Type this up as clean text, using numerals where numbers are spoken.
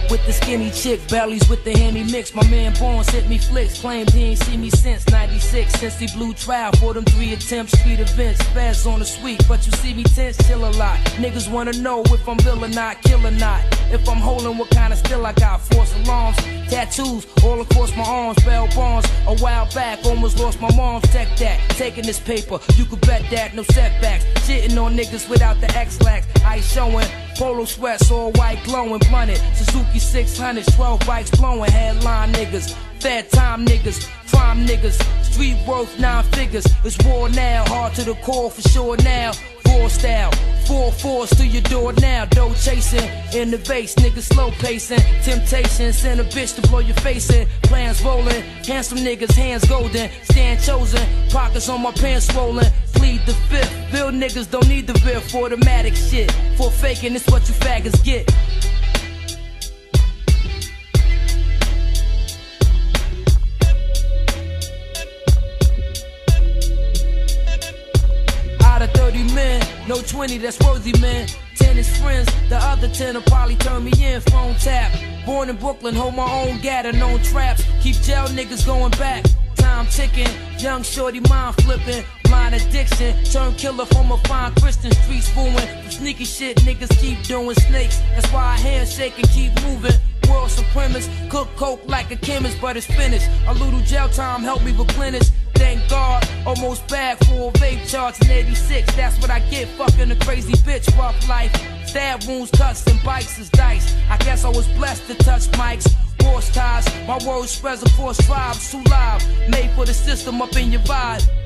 with the skinny chick, bellies with the Henny mix. My man Born sent me flicks, claimed he ain't seen me since 96. Since he blew trial for them 3 attempts, street events, feds on the sweep. But you see me tense, chill a lot. Niggas wanna know if I'm ill or not, kill or not. If I'm holding, what kind of still I got? False alarms, tattoos all across my arms, bell bonds. A while back, almost lost my mom's. Tech that, taking this paper, you could bet that, no setbacks. Shitting on niggas without the X-lax. Ice showing, polo sweats, all white glowing, blunted. Suzuki 600s, 12 bikes blowing. Headline niggas, fed time niggas, prime niggas. Street worth 9 figures. It's war now, hard to the core for sure now. War style, 4-4s to your door now. Dough chasing, in the base, niggas slow pacing. Temptation, send a bitch to blow your face in. Plans rolling, handsome niggas, hands golden. Stand chosen, pockets on my pants swollen. Plead the fifth, real niggas don't need the real for automatic shit. For faking, it's what you faggots get. Out of 30 men, no 20 that's worthy, man. 10 is friends, the other 10 will probably turn me in. Phone tap, born in Brooklyn, hold my own gat and known traps. Keep jail niggas going back, time ticking. Young shorty mind flipping, blind addiction. Turn killer from a fine Christian, streets fooling. From sneaky shit niggas keep doing snakes. That's why I handshake and keep moving. World supremacist, cook coke like a chemist, but it's finished. A little jail time helped me replenish. Thank God, almost bad for a vape charge in 86. That's what I get, fucking a crazy bitch, rough life. Stab wounds, cuts, and bites is dice. I guess I was blessed to touch mics. Horse ties, my words spreads across tribes, too live. Made for the system up in your vibe.